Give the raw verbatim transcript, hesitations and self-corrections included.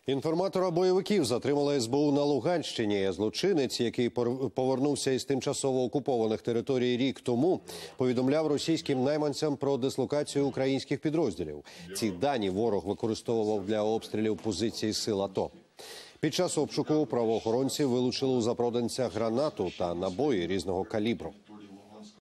Інформатора бойовиків затримала ес бе у на Луганщині. Злочинець, який повернувся із тимчасово окупованих територій рік тому, повідомляв російським найманцям про дислокацію українських підрозділів. Ці дані ворог використовував для обстрілів позицій сил АТО. Під час обшуку правоохоронці вилучили у запроданця гранату та набої різного калібру.